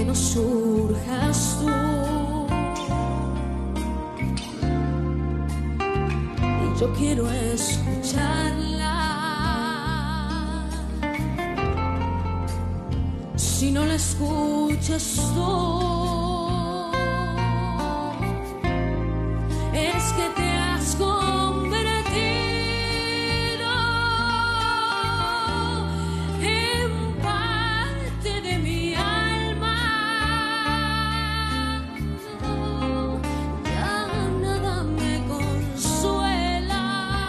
no surjas tú. Y yo quiero escucharla. Si no la escuchas tú, es que te has convertido en parte de mi alma. Ya nada me consuela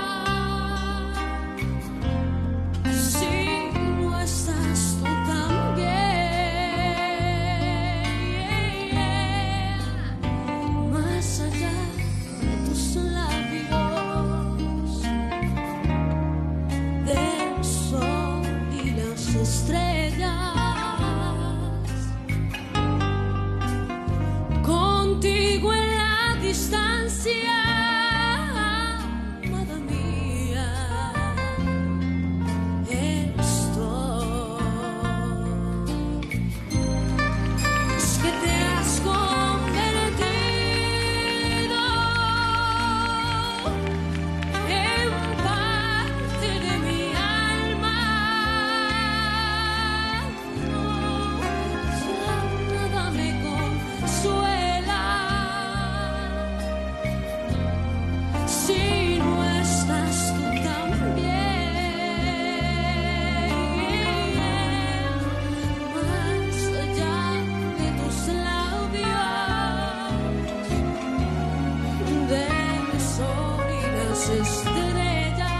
si no estás tú también. Más allá de tus labios, del sol y las estrellas, contigo en la distancia, amada mía, estoy. Es que te has convertido en parte de mi alma. Ya nada me consuela si no estás tú también. Más allá de tus labios, del sol y las estrellas,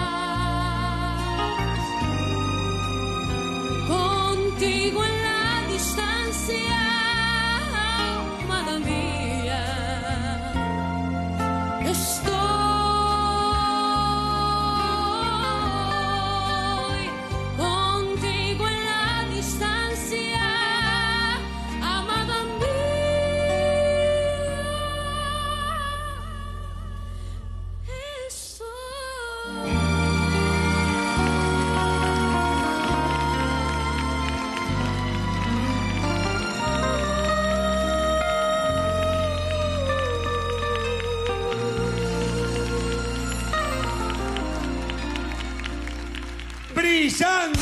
contigo en la distancia, amada mía, estoy. Contigo en la distancia, amada mía, estoy. ¡Brillante!